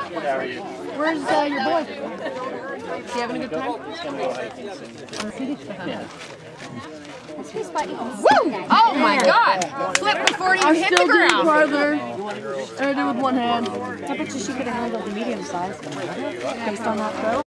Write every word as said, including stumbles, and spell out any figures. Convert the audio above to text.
Where's uh, your boy? Is he having a good time? Yeah. Woo! Oh my God! Flip before it even hit the ground. I'm still doing farther. And I do with one hand. I bet you she could have handled the medium size based on that throw.